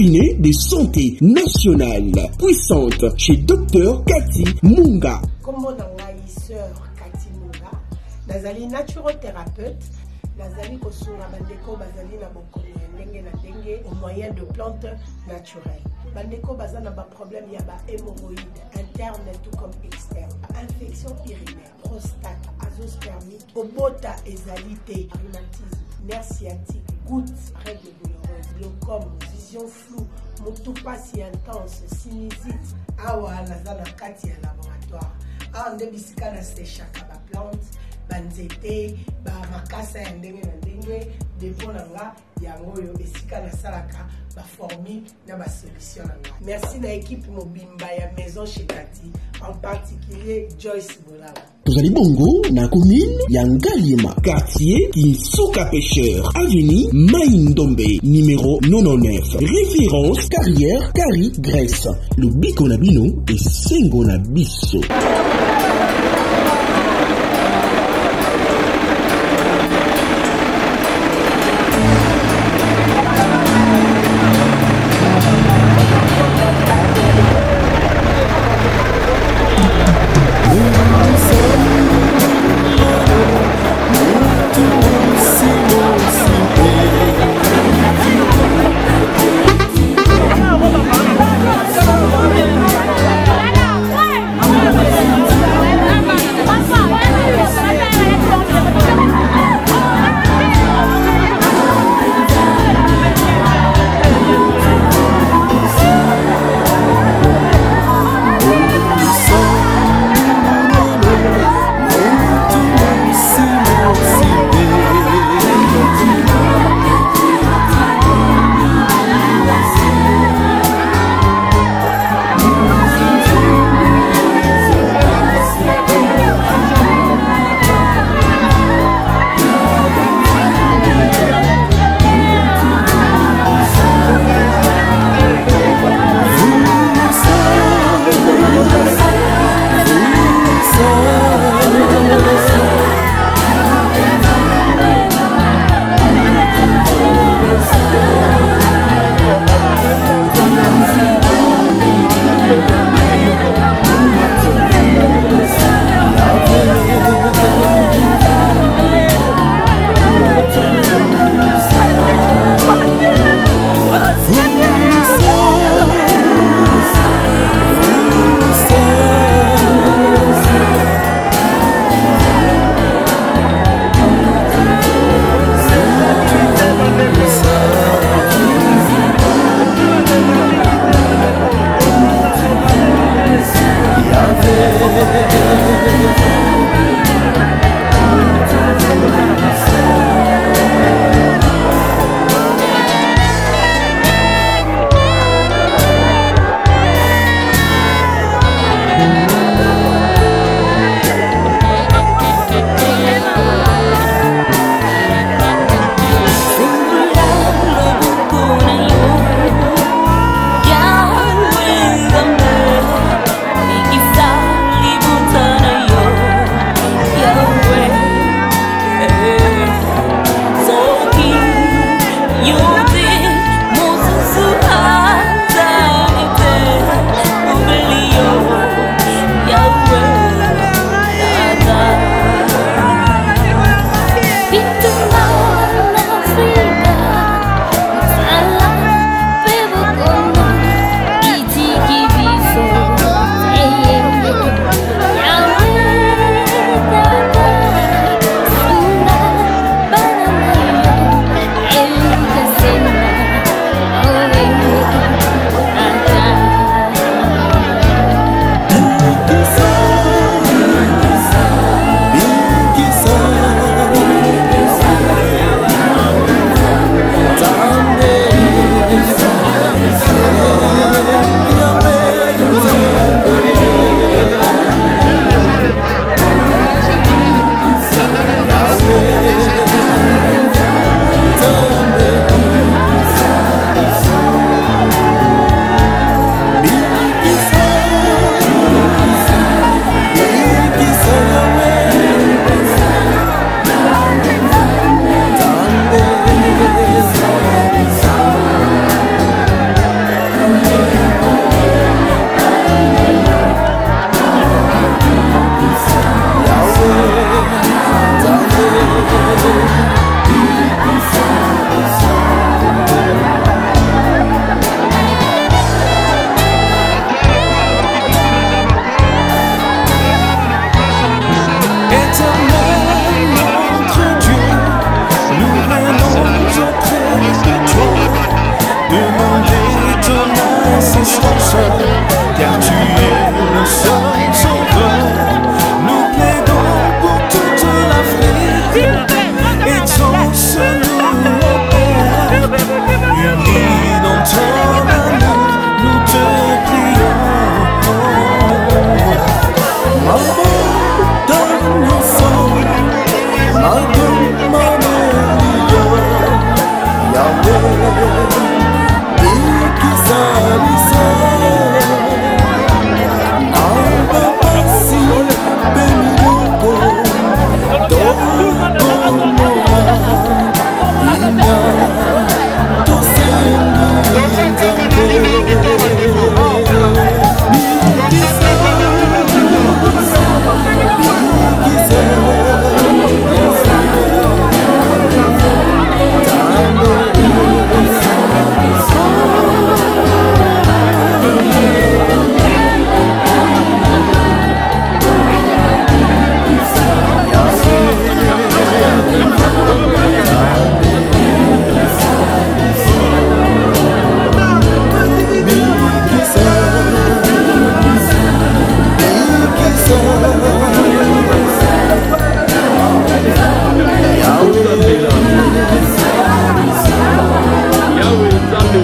cabinet de santé nationale puissante chez Dr Cathy Munga. Comme sœur Cathy Munga, nazali naturothérapeute, nazali kosunga bandeko bazali na bokono ndenge na ndenge au moyen de plantes naturelles. Bandeko bazana ba problème ya ba hémorroïdes interne tout comme externe, infection urinaire, prostate, azoospermie, obota ezalité, rhumatisme, nerf sciatique, gouttes, règles douloureuses, glaucome, vision floue, motopathie intense, sinusite. Awa nazana kati ya laboratoire. Awa nde bisika na séchaka ba plante, banzete, ba makasa ya ndenge na ndenge, depo na nga yango yo esika na salaka ba formule na ba solution na nga. Merci na équipe mobimba ya maison chez Cathy, en particulier Joyce Bolala. Tozali bongo na commune ya Ngaliema, quartier Kinsuka Pêcheur, avenue Maïndombe, numéro 99. Référence carrière Kari Grèce. Le biko na bino et sengo na biso. Thank you.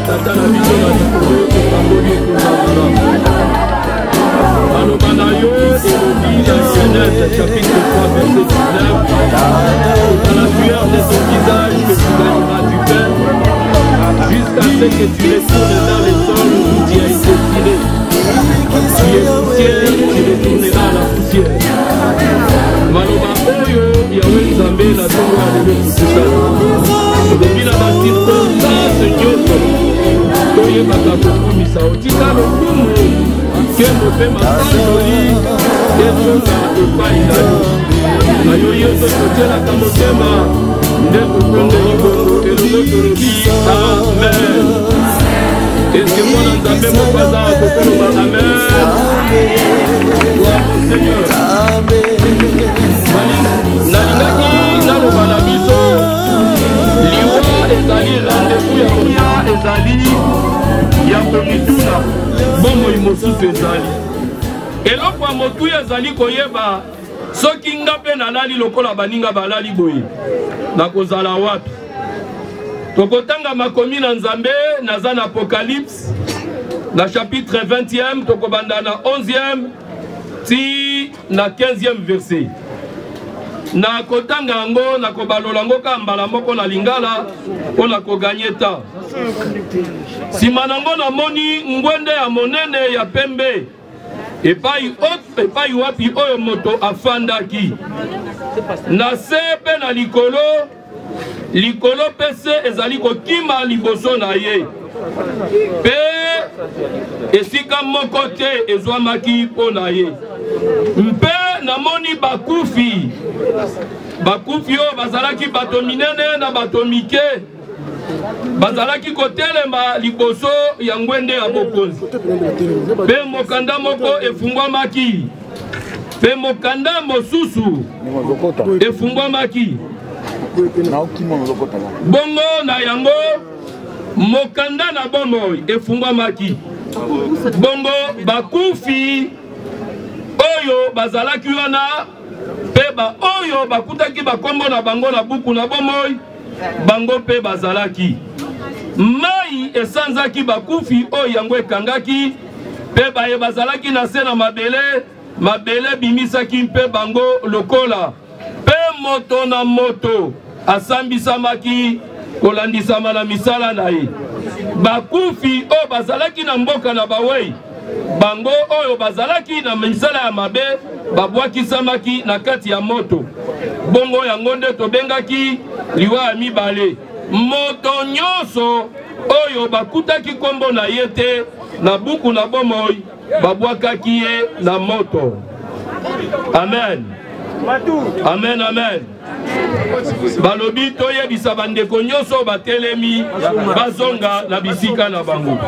tata na biso na likolo tokamboli ekozala maloba na yo elobi na Genèse chapitre 3 verset 19 à la lueur de ton visage que tu gagneras du pain jusqu'à ce que tu retournes dans les sols où tu as été tiré. Tu es poussière, tu retourneras à la poussière. Maloba oyo yawe nzambe na tongo ya lelo kusala elobi na bacirconstance nyonso toyebaka kokumisa otika lokumu nkembo mpe masanjoli ezonga epai na yo na yo nyonso totielaka motema nde tokondeli bongo elongo tolobi amen. Eske mwana nzambe moko aza kokoloba amen? Seigneur nalingaki naloba na biso liwa ezali rendez-vous ya koya ezali ya komituna bomoi mosusu ezali eloko ya motuya ezali koyeba soki nga mpe nalali lokola baninga balali boye nakozala wapi. Tokotanga makomi na nzambe naza na Apocalypse na chapitre 20e tokobanda na 11e ti na 15e verset. Na kotanga yango na kobalola ngo ka mbala moko na lingala mpona koganye ta. Sima nango namoni ngwende ya monene ya pembe epai wapi oyo moto afandaki na se pe na likolo pese ezali kokima liboso na ye pe esika moko te ezwamaki mpo na ye mpe namoni bakufi oyo bazalaki bato minene na bato mike bazalaki kotelema liboso ya ngwende ya bokonzi pe mokanda moko efungwamaki pe mokanda mosusu efungwamaki bongo na yango mokanda na bomoi efungwamaki bongo bakufi oyo bazalaki wana pe oyo bakutaki bakombo na bango na buku na bomoi bango pe bazalaki mai esanzaki bakufi oyo yango ekangaki pe baye bazalaki na se na mabele bimisaki mpe bango lokola pe moto na moto asambisamaki kolandisama na misala na ye bakufi oyo bazalaki na mboka na bawei bango oyo bazalaki na misala ya mabe babwakisamaki na kati ya moto bongo yango nde tobengaki liwa ya mibale moto nyonso oyo bakutaki kombo na ye te na buku na bomoi babwakaki ye na moto. Amen. Amen, amen. Balobi toyebisa bandeko nyonso batelemi bazonga na bisika na bango.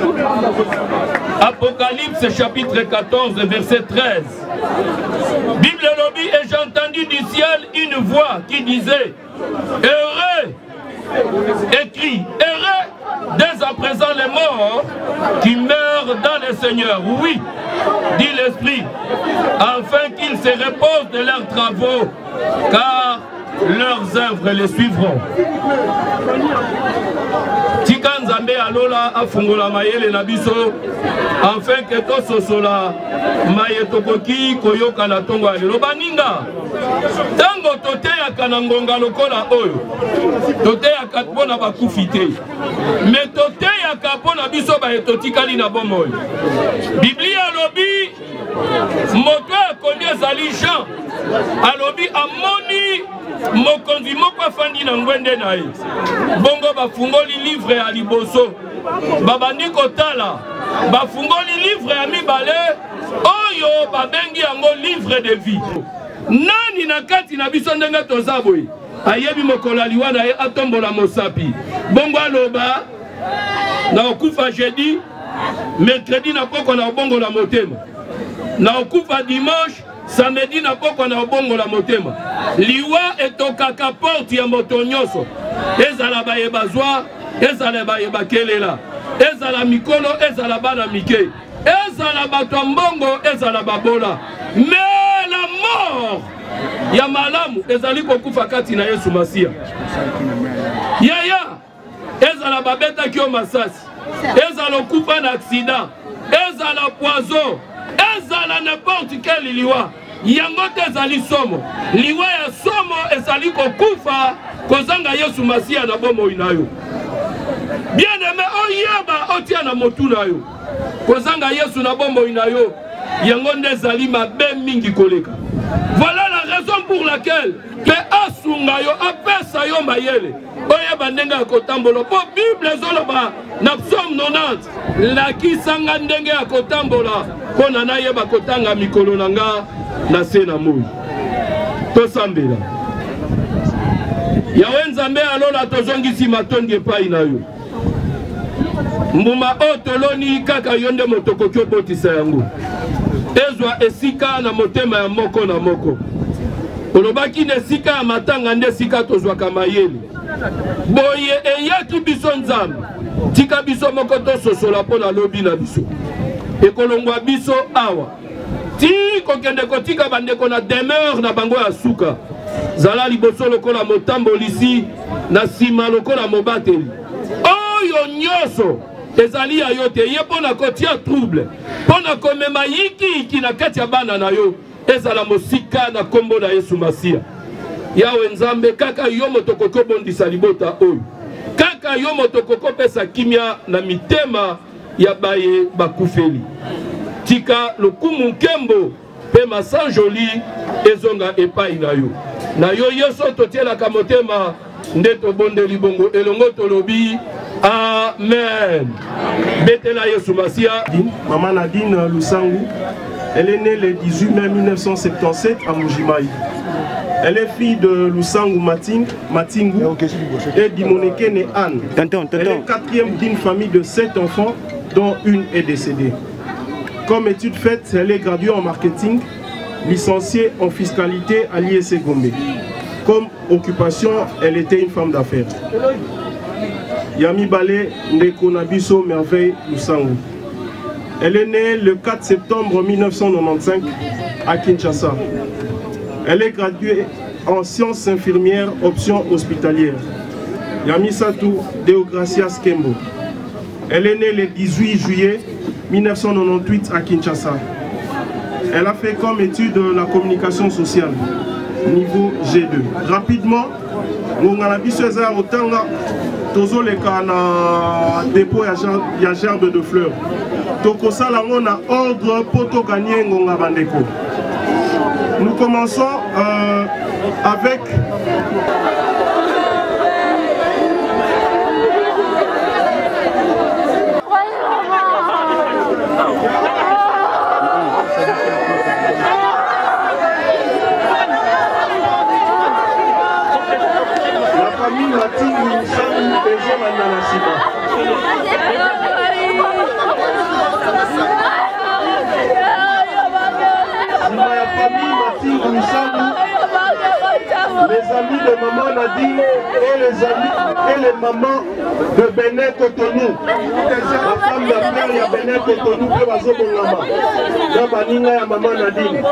Apocalypse chapitre 14 verset 13. Bible lobi et j'ai entendu du ciel une voix qui disait heureux, écrit heureux dès à présent les morts qui meurent dans le Seigneur. Oui, dit l'Esprit, afin qu'ils se reposent de leurs travaux, car leurs œuvres les suivront. Tika Nzambe alola afungola mayele na biso, afin que to sosola maye tokoki koyoka na tongo ya lelo baninga. Tango tote ya kanangonga lokola oyo, tote ya katpona bakufite, me tote ya kapona biso ba etotikali na bomoy. Biblia alobi moto akondi ezali Jean alobi amoni mokonzi moko afandi na ngwende na ye bongo bafungoli livre ya liboso babandi kotala bafungoli livre ya mibale oyo babengi yango livre de vie. Nani na kati na biso ndenge toza boye ayebi mokolo aliwa na ye atombola mosapi bongo aloba na okufa jeudi mercredi na poko na obongo la motema na okufa dimanche samedi na poko na obongo la motema liwa etokaka porte ya moto nyonso ezala bayeba zwa ezala bayeba kelela ezala mikolo ezala bana mike ezala bato mbongo ezala babola mais la mort ya malamu ezali kokufa kati na Yesu Masia yaya ezala babetaki yo masasi, ezala okufa na accident, ezala poison, ezala n'importe quel liwa, yango te ezali somo. Liwa ya somo ezali kokufa kozanga Yesu Masiya na bomoi na yo. Bien aimé, oyeba otia na motu na yo kozanga Yesu na bomoi na yo, yango nde ezali mabe mingi koleka. Voilà la raison pour laquelle pe asunga yo apesa yo mayele oyeba ndenge ya kotambola. Po Bible ezoloba na Psaume 90 lakisanga ndenge ya kotambola mpona nayeba kotanga mikolo na nga na se na moi. Tosambela Yawe Nzambe alola tozongisi matondi epai na yo. Mbuma o toloni kaka yo nde motokoki obotisa yango. Ezwa esika na motema ya moko na moko. Olobaki na esika ya matanga nde esika tozwaka mayele. Boye eyaki biso Nzambe. Tika biso moko tososola mpo na lobi na biso. Ekolongwa biso awa. Ti kokende kotika bandeko na demeure na bango ya suka. Zala liboso lokola motambolisi na sima lokola mobateli. Oyo nyoso ezali ya yo te ye pona kotia trouble pona komema yiki na kati ya bana na yo ezala mosika na kombo na Yesu Masiya. Yawe Nzambe kaka yo motokoko bondisa libota oyo, kaka yo motokoko pesa kimia na mitema ya baye bakufeli. Tika lokumu nkembo pe masanjoli ezonga epai na yo. Na yo Yesu totielaka motema nde tobondeli bongo elongo tolobi amen. Betela Yesu Masiya. Maman Nadine Lusangu, elle est née le 18 mai 1977 à Mujimaï. Elle est fille de Lusangu Matingu et d'Imonekene Anne. Elle est quatrième d'une famille de 7 enfants dont une est décédée. Comme étude faite, elle est graduée en marketing, licenciée en fiscalité à l'IEC Gombe. Comme occupation, elle était une femme d'affaires. Yami Balé Ndeko Nabiso Merveille Lusangu. Elle est née le 4 septembre 1995 à Kinshasa. Elle est graduée en sciences infirmières, option hospitalière. Yami Satou Deogracias Kembo. Elle est née le 18 juillet 1998 à Kinshasa. Elle a fait comme étude la communication sociale, niveau G2. Rapidement, Nganabiso Eza Otanga, Tozo le na dépôt ya gerbe de fleurs. Tokosa lango na ordre poto gagner ngonga bandeko. Nous commençons avec la famille Matingu Lusangu Ezo Mandala les amis de maman Nadine et les mamans de Benin Cotonou. La femme d'affaires il y a Benin Cotonou que va zo bongama. La baninga ya maman Nadine.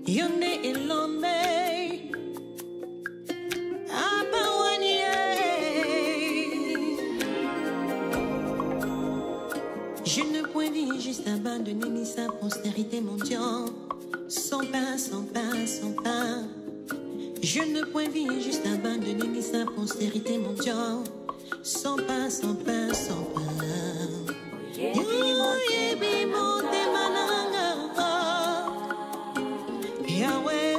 Yonde Elombe je ne puis vivre juste abandonner ni sa postérité mendiant. Sans pain, sans pain, sans pain. Je ne puis vivre juste abandonner ni sa postérité mendiant. Sans pain, sans pain, sans pain. Yahweh.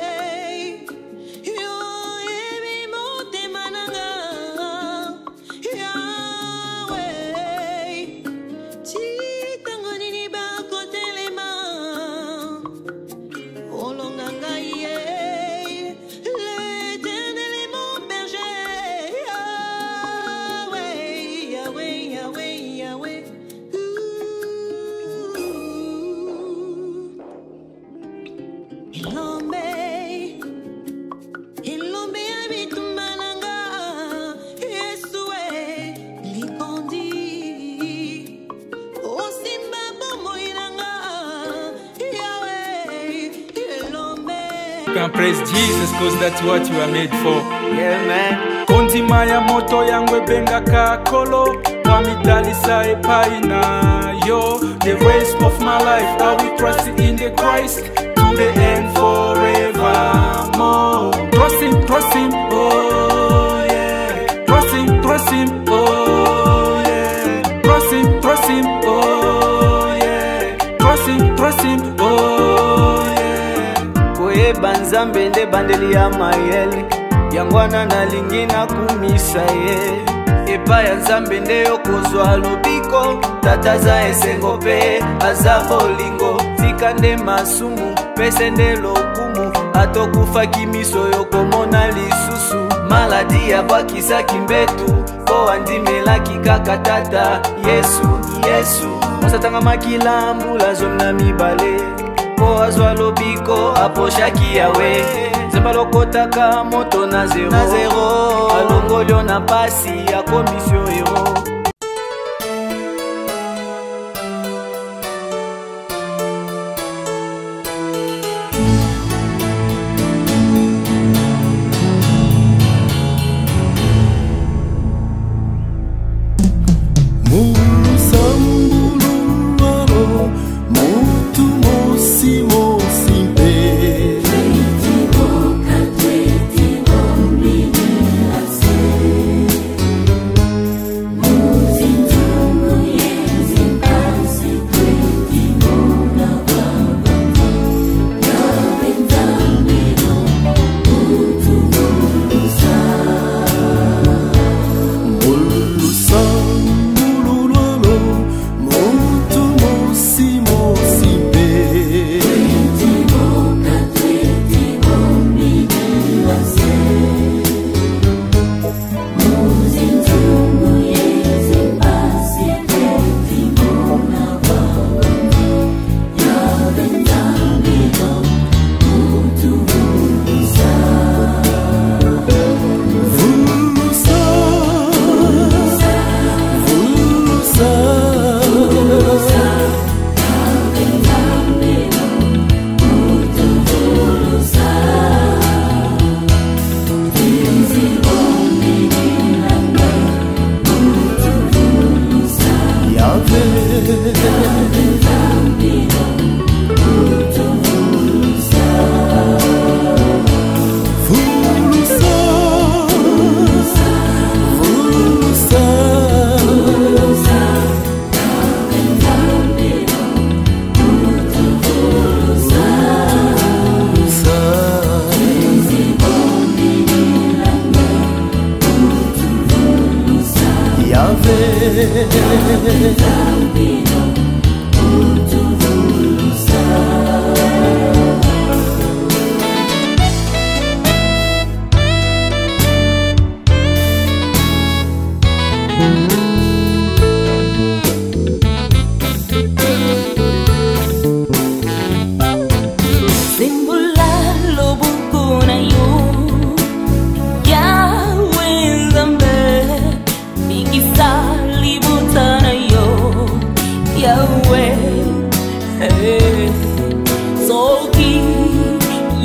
Can praise Jesus cause that's what you are made for. Yeah man. Konzima ya moto yangwe benga kakolo Wamitalisa epaina yo. The race of my life I will trust in the Christ to the end forevermore. Trust him, oh yeah. Trust him, oh yeah. Trust him, oh yeah. Trust him, oh yeah. Banzambe nde bandeli ya mayele yangwana na lingina kumisa ye epa ya nzambe nde yokozwa lobiko tataza esengo pe aza bolingo tika nde masumu pese nde lokumu atokufaki miso yokomona lisusu maladi ya bwakisaki mbetu po andimelaki kaka tata Yesu osatanga makilambula zomna mibale po azwa lobiko aposhaki yawe zemba lokotaka moto na zero alongolio na pasi ya komisio hero.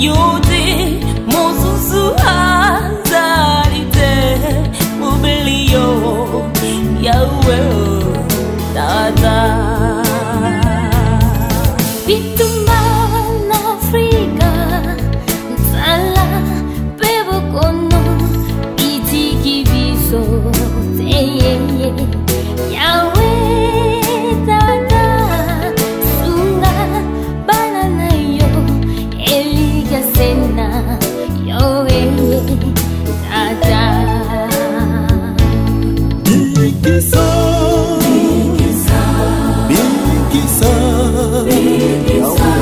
Yuti Mususu Hazalite Mubilio Yahweh Tata Bituman Afrika Sala Bebo Kono Iti Kibiso Teye Yahweh Tata Sunga Banana Yo Eliga Sena Yahweh Tata Bikisa Bikisa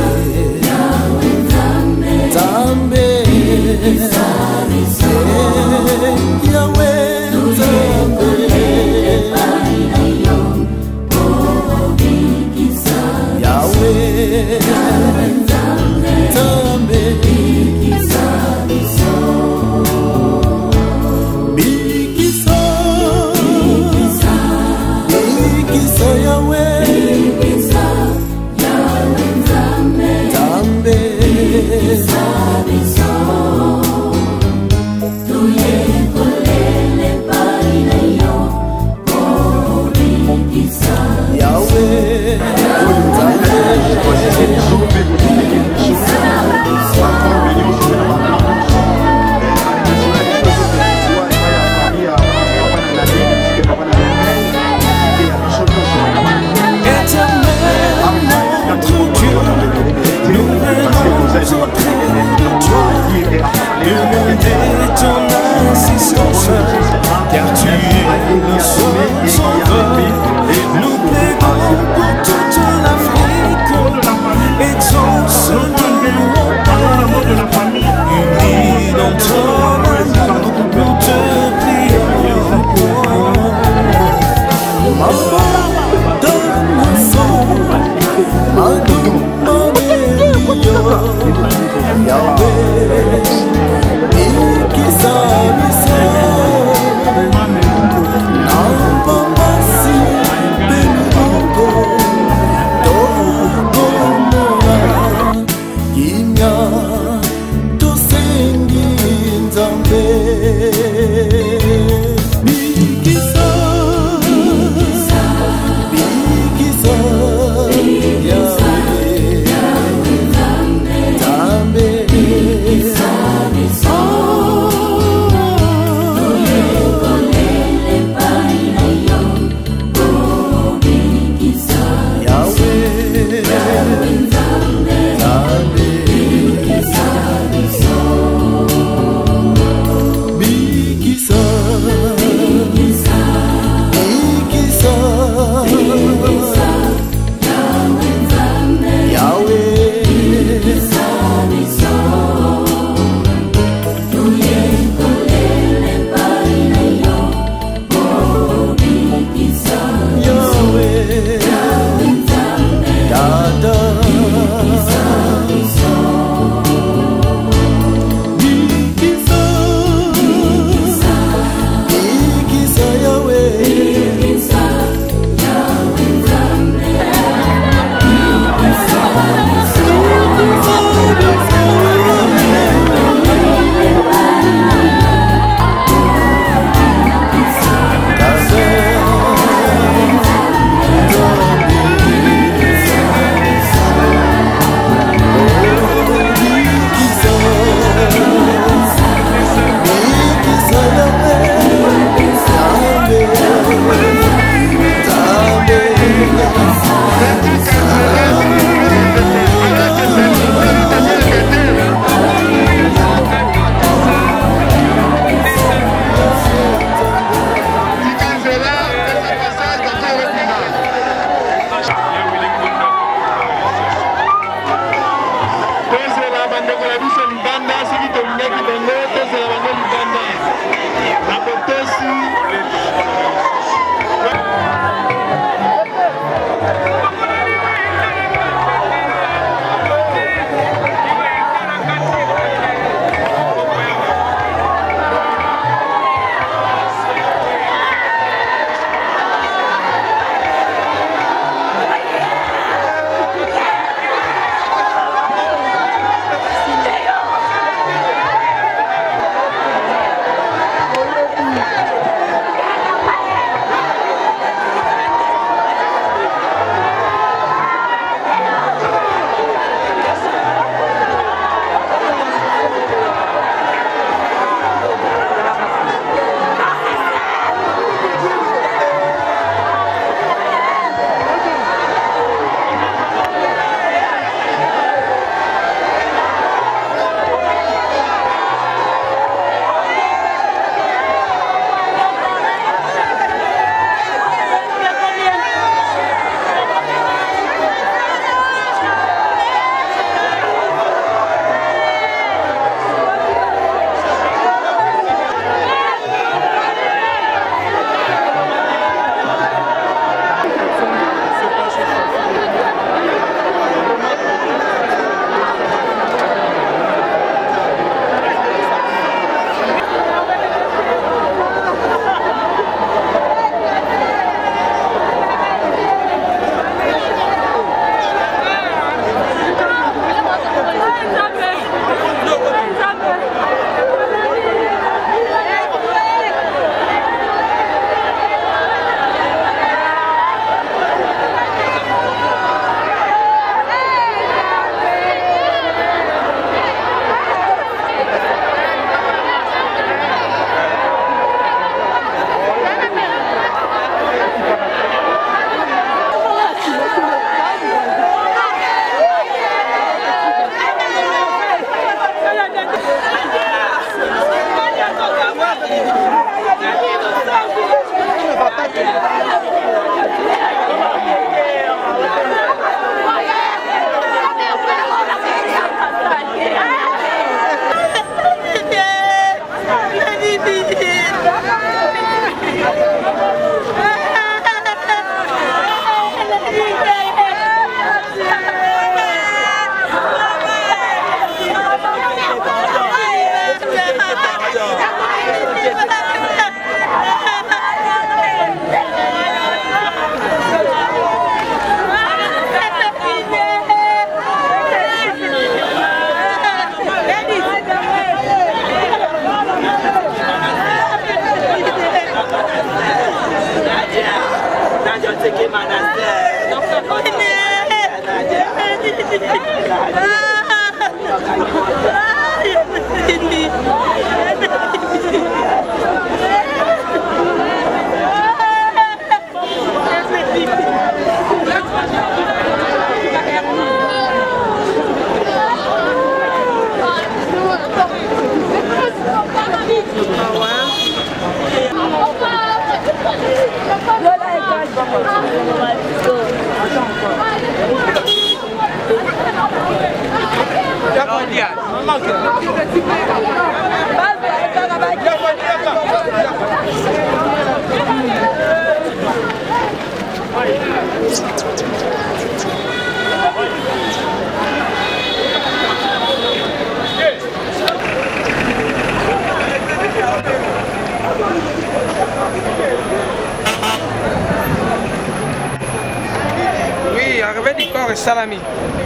Oui, arrivé du corps et salami.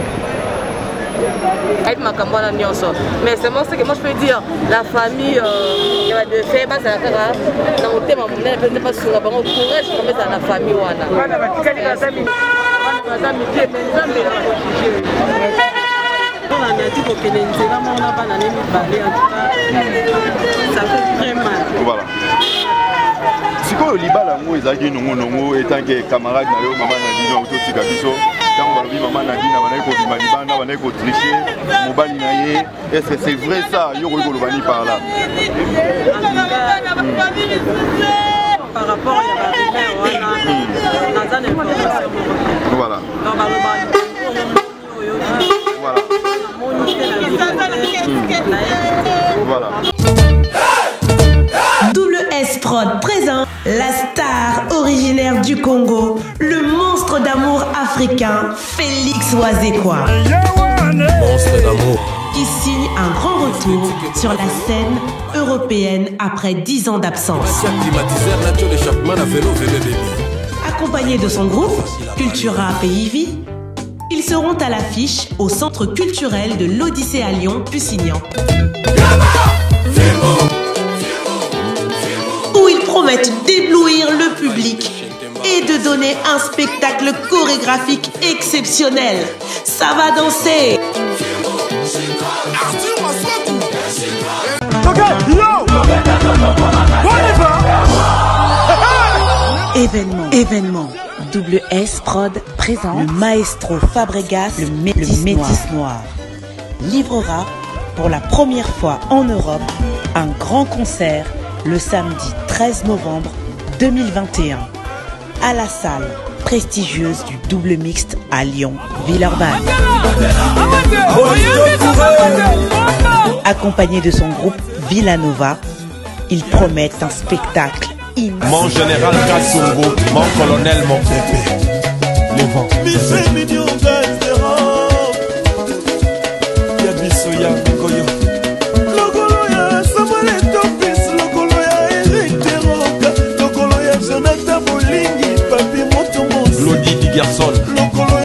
Avec ma campagne nyonso. Mais c'est moi ce que moi je peux dire, la famille qui va de faire bas à la dans le thème on ne peut pas sur la banque courage pour mettre à la famille wana. Wana batikali bazami. Wana bazami bien nzambe la protéger. On a dit que les nzela mona bana nemi balé en tout cas. Ça fait très mal. Voilà. Siko libala ngo ezaki nongo étant que camarade na yo maman na dino autotika biso. Quand on va maman Nadine, on va aller Libana, on va aller tricher, Mobali Naye. Est-ce que c'est vrai ça? Il y aura Golobani par là. Par rapport à la voilà. Voilà. Double S Prod présente la star originaire du Congo, le monstre d'amour africain, Félix Wazekwa. Monstre d'amour. Qui signe un grand retour sur la scène européenne après 10 ans d'absence. Accompagné de son groupe, Cultura Pays Vie, ils seront à l'affiche au Centre culturel de l'Odyssée à Lyon, Pusignan. Où ils promettent d'éblouir le public et de donner un spectacle chorégraphique exceptionnel. Ça va danser. Événement. Double S Prod présente le maestro Fabregas, le Métis Noir. Livrera pour la première fois en Europe un grand concert le samedi 13 novembre 2021 à la salle prestigieuse du Double Mixte à Lyon, Villeurbanne. Accompagné de son groupe Villanova, ils promettent un spectacle immense. Mon général Kassongo, mon colonel, mon pépé. Les vents. Lodi di garçon.